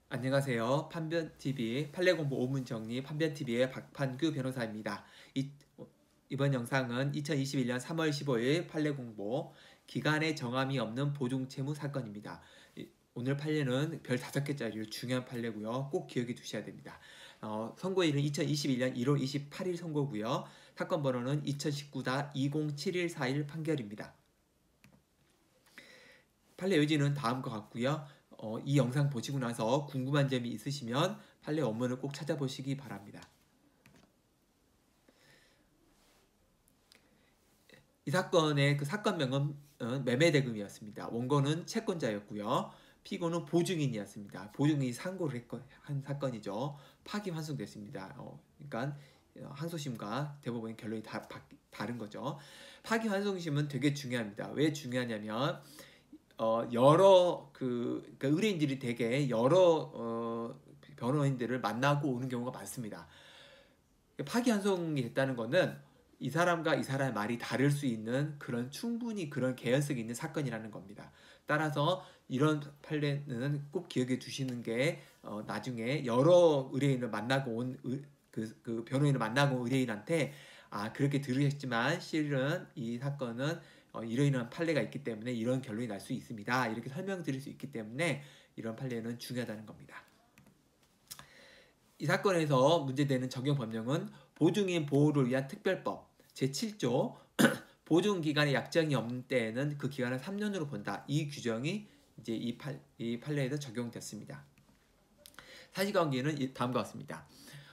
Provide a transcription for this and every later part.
안녕하세요. 판변TV 판례공부 5문 정리 판변TV의 박판규 변호사입니다. 이번 영상은 2021년 3월 15일 판례공부 기간의 정함이 없는 보증채무 사건입니다. 오늘 판례는 별 5개짜리 중요한 판례고요. 꼭 기억해 두셔야 됩니다. 선고일은 2021년 1월 28일 선고고요. 사건 번호는 2019-207141 판결입니다. 판례 요지는 다음과 같고요. 이 영상 보시고 나서 궁금한 점이 있으시면 판례 원문을 꼭 찾아보시기 바랍니다. 이 사건의 그 사건명은 매매대금이었습니다. 원고는 채권자였고요. 피고는 보증인이었습니다. 보증인이 상고를 한 사건이죠. 파기환송됐습니다. 그러니까 항소심과 대법원의 결론이 다른 거죠. 파기환송심은 되게 중요합니다. 왜 중요하냐면 그러니까 의뢰인들이 되게 여러 변호인들을 만나고 오는 경우가 많습니다. 파기환송이 됐다는 거는 이 사람과 이 사람의 말이 다를 수 있는 충분히 그런 개연성이 있는 사건이라는 겁니다. 따라서 이런 판례는 꼭 기억해 두시는 게 나중에 여러 의뢰인을 만나고 온 그 변호인을 만나고 온 의뢰인한테 그렇게 들으셨지만 실은 이 사건은 이러이러한 판례가 있기 때문에 이런 결론이 날 수 있습니다. 이렇게 설명드릴 수 있기 때문에 이런 판례는 중요하다는 겁니다. 이 사건에서 문제되는 적용 법령은 보증인 보호를 위한 특별법 제7조 보증기간의 약정이 없는 때에는 그 기간을 3년으로 본다. 이 규정이 이제 이 판례에서 적용됐습니다. 사실관계는 다음과 같습니다.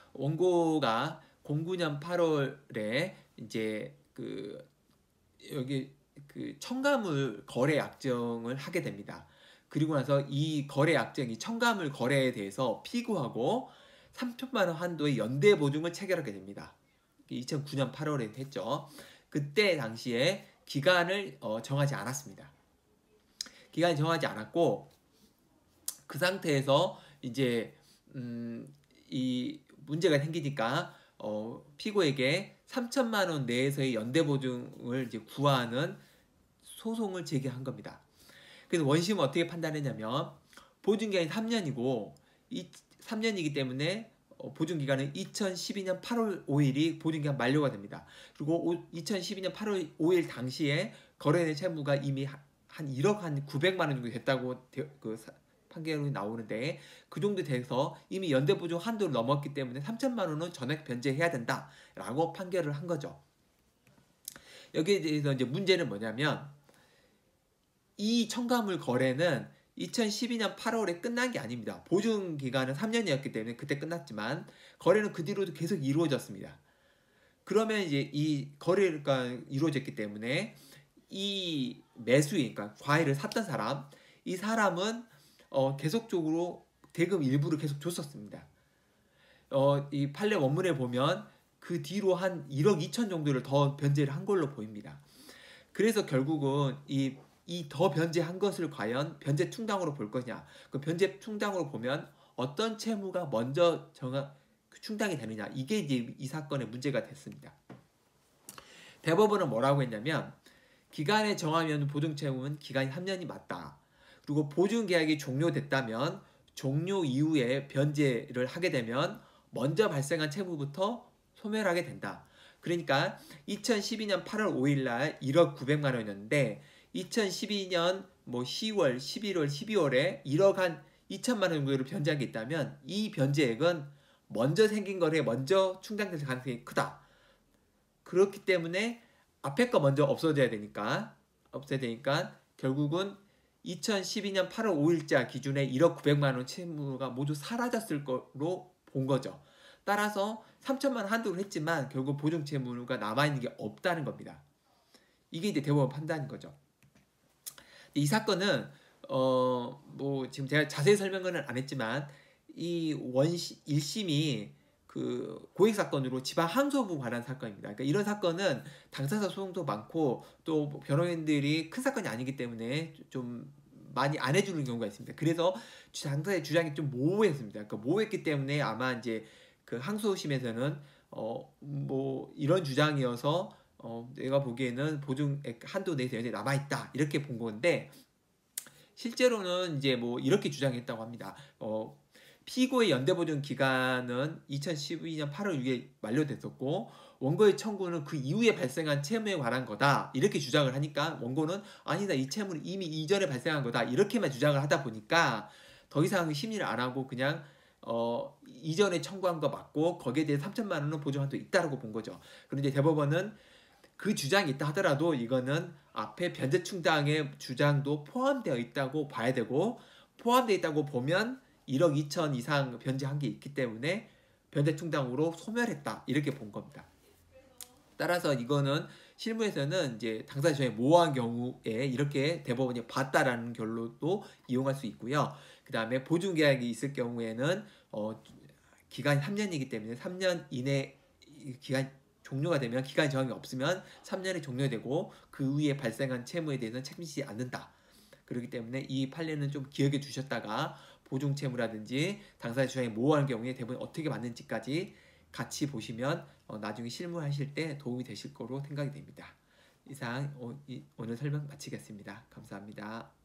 원고가 09년 8월에 이제 여기 첨가물 거래 약정을 하게 됩니다. 그리고 나서 이 거래 약정이 첨가물 거래에 대해서 피고하고 3천만 원 한도의 연대 보증을 체결하게 됩니다. 2009년 8월에 했죠. 그때 당시에 기간을 정하지 않았습니다. 기간이 정하지 않았고 그 상태에서 이제 이 문제가 생기니까 피고에게 3천만 원 내에서의 연대 보증을 이제 구하는 소송을 제기한 겁니다. 그래서 원심은 어떻게 판단했냐면 보증기간이 3년이고 3년이기 때문에 보증기간은 2012년 8월 5일이 보증기간 만료가 됩니다. 그리고 2012년 8월 5일 당시에 거래된 채무가 이미 한 1억 한 900만 원 정도 됐다고 판결이 나오는데 그 정도 돼서 이미 연대보증 한도를 넘었기 때문에 3천만 원은 전액 변제해야 된다라고 판결을 한 거죠. 여기에 대해서 이제 문제는 뭐냐면 이 첨가물 거래는 2012년 8월에 끝난 게 아닙니다. 보증 기간은 3년이었기 때문에 그때 끝났지만 거래는 그 뒤로도 계속 이루어졌습니다. 그러면 이제 이 거래가 이루어졌기 때문에 이 매수인, 그러니까 과일을 샀던 사람, 이 사람은 계속적으로 대금 일부를 계속 줬었습니다. 이 판례 원문에 보면 그 뒤로 한 1억 2천 정도를 더 변제를 한 걸로 보입니다. 그래서 결국은 이 더 변제한 것을 과연 변제 충당으로 볼 거냐. 그 변제 충당으로 보면 어떤 채무가 먼저 충당이 되느냐. 이게 이제 이 사건의 문제가 됐습니다. 대법원은 뭐라고 했냐면 기간에 정하면 보증채무는 기간이 3년이 맞다. 그리고 보증계약이 종료됐다면 종료 이후에 변제를 하게 되면 먼저 발생한 채무부터 소멸하게 된다. 그러니까 2012년 8월 5일 날 1억 900만 원이었는데 2012년 10월, 11월, 12월에 1억 한 2천만 원 정도로 변제한 게 있다면 이 변제액은 먼저 생긴 거래 먼저 충당될 가능성이 크다. 그렇기 때문에 앞에 거 먼저 없어져야 되니까 결국은 2012년 8월 5일자 기준에 1억 900만 원 채무가 모두 사라졌을 거로 본 거죠. 따라서 3천만 원 한도를 했지만 결국 보증 채무가 남아있는 게 없다는 겁니다. 이게 이제 대법원 판단인 거죠. 이 사건은 지금 제가 자세히 설명은 안 했지만 이 1심이 그 고액 사건으로 지방 항소부 관한 사건입니다. 그러니까 이런 사건은 당사자 소송도 많고 또 변호인들이 큰 사건이 아니기 때문에 좀 많이 안 해주는 경우가 있습니다. 그래서 당사자의 주장이 좀 모호했습니다. 그러니까 모호했기 때문에 아마 이제 그 항소심에서는 이런 주장이어서 내가 보기에는 보증액 한도 내에서 남아있다 이렇게 본 건데 실제로는 이제 이렇게 주장했다고 합니다. 피고의 연대보증 기간은 2012년 8월 6일 만료됐었고 원고의 청구는 그 이후에 발생한 채무에 관한 거다 이렇게 주장을 하니까 원고는 아니다 이 채무는 이미 이전에 발생한 거다 이렇게만 주장을 하다 보니까 더 이상 심리를 안 하고 그냥 이전에 청구한 거 맞고 거기에 대해 3천만 원은 보증한도 있다라고 본 거죠. 그런데 대법원은 그 주장이 있다 하더라도 이거는 앞에 변제충당의 주장도 포함되어 있다고 봐야 되고 포함되어 있다고 보면 1억 2천 이상 변제한 게 있기 때문에 변제충당으로 소멸했다 이렇게 본 겁니다. 따라서 이거는 실무에서는 이제 당사자 주장이 모호한 경우에 이렇게 대법원이 봤다라는 결론도 이용할 수 있고요. 그 다음에 보증계약이 있을 경우에는 기간이 3년이기 때문에 3년 이내 기간 종료가 되면 기간 정황이 없으면 3년이 종료되고 그 후에 발생한 채무에 대해서는 책임지지 않는다. 그렇기 때문에 이 판례는 좀 기억해 두셨다가 보증채무라든지 당사자 주장이 모호한 경우에 대부분 어떻게 맞는지까지 같이 보시면 나중에 실무하실 때 도움이 되실 거로 생각이 됩니다. 이상 오늘 설명 마치겠습니다. 감사합니다.